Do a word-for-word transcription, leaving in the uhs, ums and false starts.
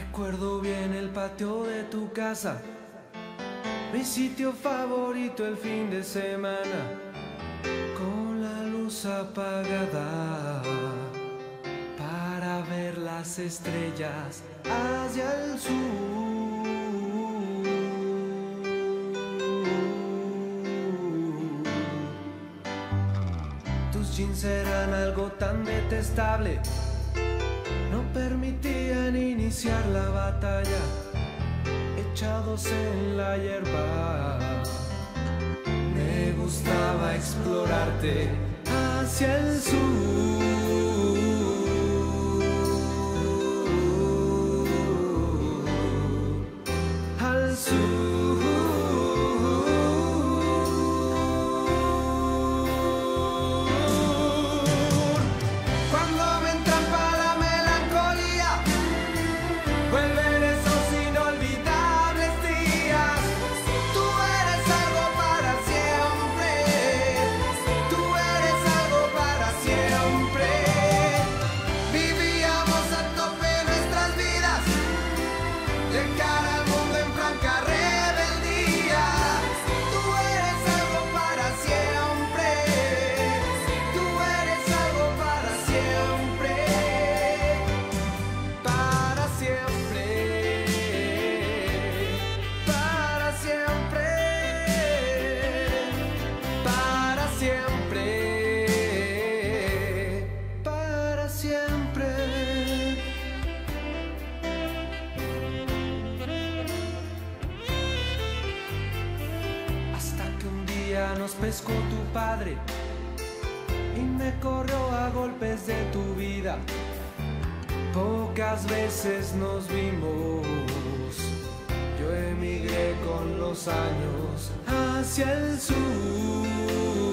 Recuerdo bien el patio de tu casa, mi sitio favorito el fin de semana, con la luz apagada para ver las estrellas hacia el sur. Tus jeans eran algo tan detestable, no permitían iniciar la batalla, echados en la hierba. Me gustaba explorarte hacia el sur. Al sur. Nos pescó tu padre y me corrió a golpes de tu vida. Pocas veces nos vimos, yo emigré con los años hacia el sur.